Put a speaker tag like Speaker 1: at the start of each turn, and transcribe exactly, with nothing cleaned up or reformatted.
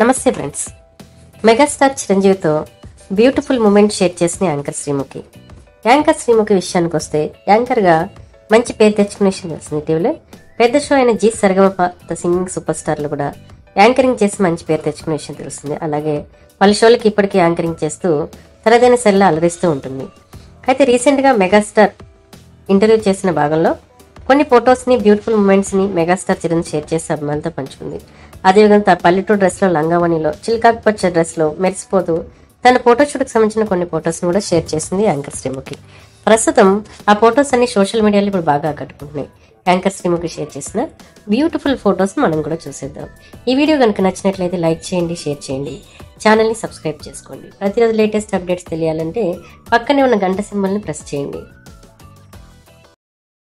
Speaker 1: నమస్తే friends. Megastar చిరంజీవితో beautiful moment share చేసిన యాంకర్ శ్రీముఖి. యాంకర్ శ్రీముఖి విషయానికి వస్తే యాంకర్గా మంచి పేరు తెచ్చుకునే విషయం తెలిసింది. ఇటీవలే పెద్ద షో అయిన Zee Saregamapa the singing super స్టార్లు కూడా యాంకరింగ్ చేసి మంచి పేరు తెచ్చుకునే విషయం తెలుస్తుంది. అలాగే పలు షోలకి ఇప్పటికీ యాంకరింగ్ చేస్తూ తనదైన శైలిలో అలరిస్తూ ఉంటుంది. అయితే రీసెంట్గా మెగాస్టార్ ఇంటర్వ్యూ చేసిన భాగంలో కొన్ని ఫొటోస్ని, బ్యూటిఫుల్ మూమెంట్స్ని మెగాస్టార్ చిరంజీవి షేర్ చేసి అభిమానులతో పంచుకుంది. అదేవిధంగా పల్లెటూరు డ్రెస్లో, లంగావణిలో, చిల్కాకు పచ్చ డ్రెస్లో మెరిసిపోతూ తన ఫోటోషూట్కి సంబంధించిన కొన్ని ఫొటోస్ని కూడా షేర్ చేసింది యాంకర్ శ్రీముఖి. ప్రస్తుతం ఆ ఫొటోస్ అన్ని సోషల్ మీడియాలో ఇప్పుడు బాగా ఆకట్టుకుంటున్నాయి. యాంకర్ శ్రీముఖి షేర్ చేసిన బ్యూటిఫుల్ ఫొటోస్ మనం కూడా చూసేద్దాం. ఈ వీడియో కనుక నచ్చినట్లయితే లైక్ చేయండి, షేర్ చేయండి, ఛానల్ని సబ్స్క్రైబ్ చేసుకోండి. ప్రతిరోజు లేటెస్ట్ అప్డేట్స్ తెలియాలంటే పక్కనే ఉన్న గంట సింబల్ని ప్రెస్ చేయండి.